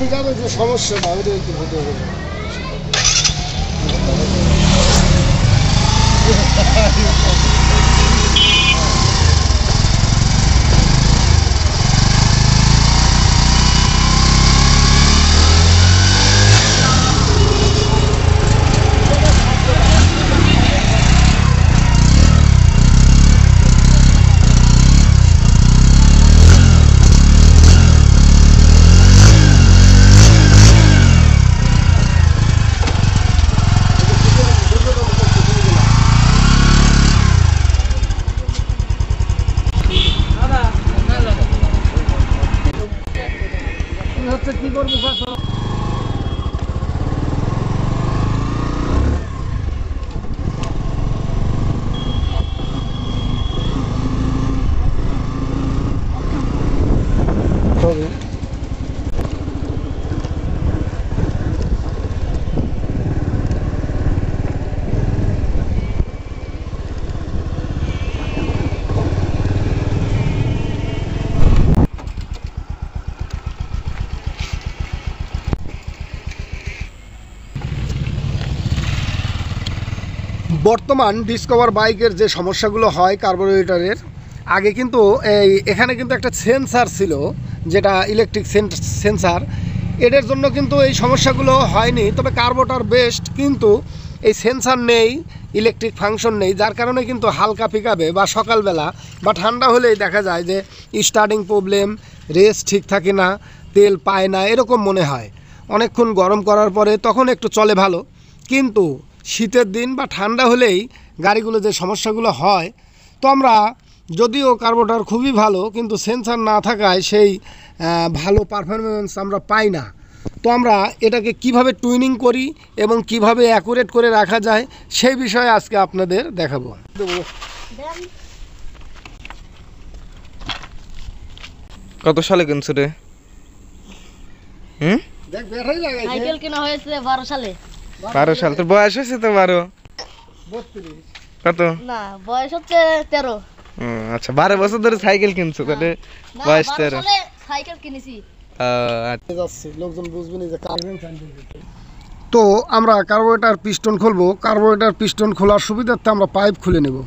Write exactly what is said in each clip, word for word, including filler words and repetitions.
যে সমস্যাটা ওইটা একটু বুঝতে হবে। কি করবো বর্তমান ডিসকভার বাইকের যে সমস্যাগুলো হয় কার্বোরেটরের, আগে কিন্তু এই এখানে কিন্তু একটা সেন্সার ছিল, যেটা ইলেকট্রিক সেন্সার, এটার জন্য কিন্তু এই সমস্যাগুলো হয়নি। তবে কার্বোরেটর বেস্ট, কিন্তু এই সেন্সার নেই, ইলেকট্রিক ফাংশন নেই, যার কারণে কিন্তু হালকা পিকআপে বা সকালবেলা বা ঠান্ডা হলেই দেখা যায় যে স্টার্টিং প্রবলেম, রেস ঠিক থাকে না, তেল পায় না, এরকম মনে হয়। অনেকক্ষণ গরম করার পরে তখন একটু চলে ভালো, কিন্তু শীতের দিন বা ঠান্ডা হলেই গাড়িগুলো যে সমস্যাগুলো হয়। তো আমরা যদিও কার্বোরেটর খুবই ভালো, কিন্তু সেন্সার না থাকায় সেই ভালো পারফরমেন্স আমরা পাই না। তো আমরা এটাকে কিভাবে টুইনিং করি এবং কিভাবে অ্যাকুরেট করে রাখা যায় সেই বিষয়ে আজকে আপনাদের দেখাবো। কত সালে কিনছো রে? হুম দেখ ব্যাটারি লাগাইছে, সাইকেল কেনা হয়েছে বারো সালে। বারো সাল? তোর বয়স হয়েছে তো বারো? বত্রিশ। কত? না, বয়স হচ্ছে তেরো। আচ্ছা, বারো বছর ধরে সাইকেল কিনছো, তাহলে বয়স তেরো। সাইকেল কিনেছি। লোকজন বুঝবে না যে তো আমরা কার্বোরেটর পিস্টন খুলবো। কার্বোরেটর পিস্টন খোলার সুবিধার্থে আমরা পাইপ খুলে নেব।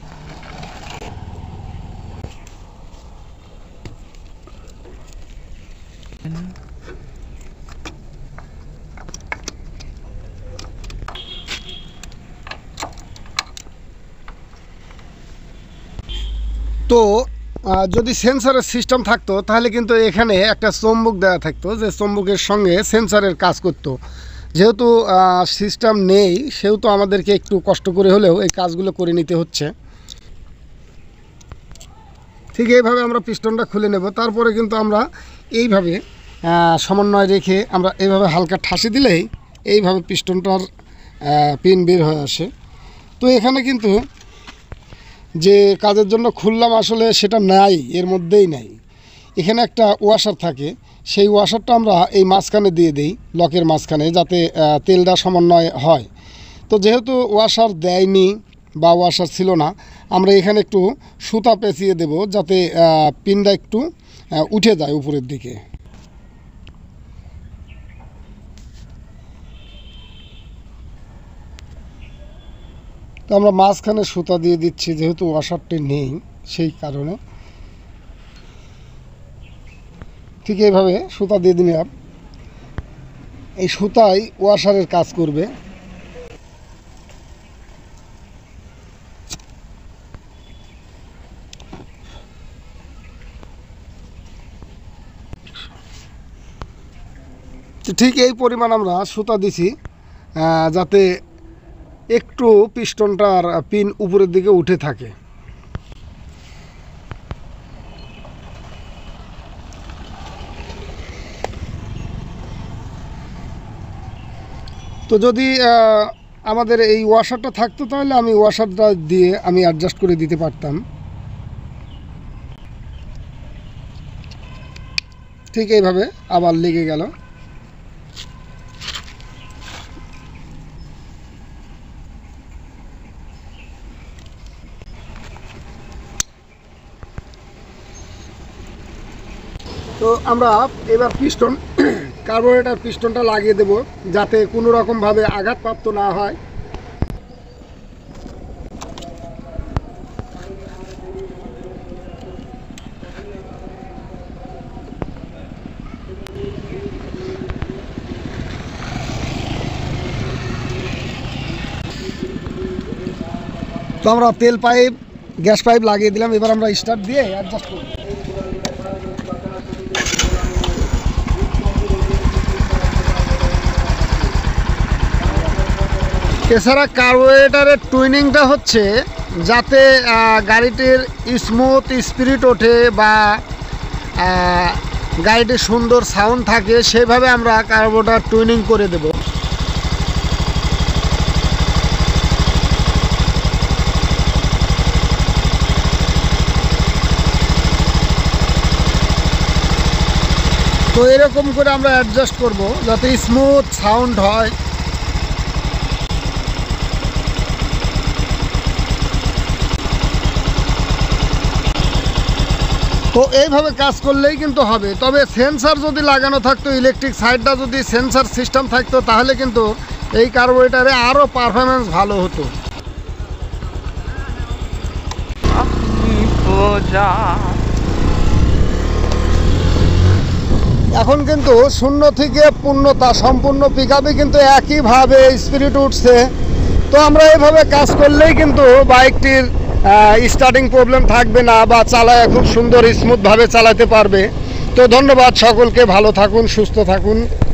তো যদি সেন্সরের সিস্টেম থাকতো তাহলে কিন্তু এখানে একটা চুম্বক দেওয়া থাকতো, যে চুম্বকের সঙ্গে সেন্সরের কাজ করতো। যেহেতু সিস্টেম নেই, সেহেতু আমাদেরকে একটু কষ্ট করে হলেও এই কাজগুলো করে নিতে হচ্ছে। ঠিক এইভাবে আমরা পিস্টনটা খুলে নেব। তারপরে কিন্তু আমরা এইভাবে সমন্বয় রেখে আমরা এইভাবে হালকা ঠাসি দিলেই এইভাবে পিস্টনটার পিন বের হয়ে আসে। তো এখানে কিন্তু যে কাজের জন্য খুললাম আসলে সেটা নাই, এর মধ্যেই নাই। এখানে একটা ওয়াশার থাকে, সেই ওয়াশারটা আমরা এই মাঝখানে দিয়ে দিই, লকের মাঝখানে, যাতে তেলটা সমন্বয় হয়। তো যেহেতু ওয়াশার দেয়নি বা ওয়াশার ছিল না, আমরা এখানে একটু সুতা পেঁচিয়ে দেব, যাতে পিনটা একটু উঠে যায় উপরের দিকে। তো আমরা মাঝখানে সুতা দিয়ে দিচ্ছি, যেহেতু ওয়াশারটি নেই সেই কারণে। ঠিক এইভাবে সুতা দিয়ে দিলাম, এই সুতাই ওয়াশারের কাজ করবে। ঠিক এই পরিমাণ আমরা সুতা দিছি, যাতে একটু পিস্টনটার পিন উপরের দিকে উঠে থাকে। তো যদি আমাদের এই ওয়াশারটা থাকতো তাহলে আমি ওয়াশারটা দিয়ে আমি অ্যাডজাস্ট করে দিতে পারতাম। ঠিক এইভাবে আবার লেগে গেল। তো আমরা এবার পিস্টন কার্বোরেটর পিস্টনটা লাগিয়ে দেব যাতে কোনো রকমভাবে আঘাতপ্রাপ্ত না হয়। তো আমরা তেল পাইপ গ্যাস পাইপ লাগিয়ে দিলাম, এবার আমরা স্টার্ট দিয়ে অ্যাডজাস্ট করব। এছাড়া কার্বোরেটরের টুইনিংটা হচ্ছে যাতে গাড়িটির স্মুথ স্পিরিট ওঠে বা গাড়িটির সুন্দর সাউন্ড থাকে, সেভাবে আমরা কার্বোরেটর টুইনিং করে দেব। তো এরকম করে আমরা অ্যাডজাস্ট করব যাতে স্মুথ সাউন্ড হয়। তো এইভাবে কাজ করলেই কিন্তু হবে। তবে সেন্সার যদি লাগানো থাকতো, ইলেকট্রিক সাইডটা যদি সেন্সার সিস্টেম থাকতো, তাহলে কিন্তু এই কার্বোরেটরে আরও পারফরমেন্স ভালো হতো। এখন কিন্তু শূন্য থেকে পূর্ণতা সম্পূর্ণ পিক আপে কিন্তু একইভাবে স্পিরিট উঠছে। তো আমরা এইভাবে কাজ করলেই কিন্তু বাইকটির স্টার্টিং প্রবলেম থাকবে না বা চালায় খুব সুন্দর স্মুথভাবে চালাতে পারবে। তো ধন্যবাদ সকলকে, ভালো থাকুন, সুস্থ থাকুন।